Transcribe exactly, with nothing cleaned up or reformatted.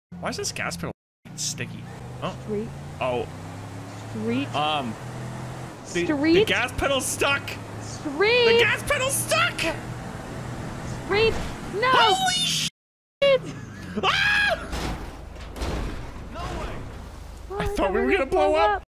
Why is this gas pedal sticky? Oh. Street. Oh. Street. Um. The, Street. the gas pedal's stuck. Street. The gas pedal's stuck. Street. No. Holy shit. Ah! No way. I thought we were gonna blow up.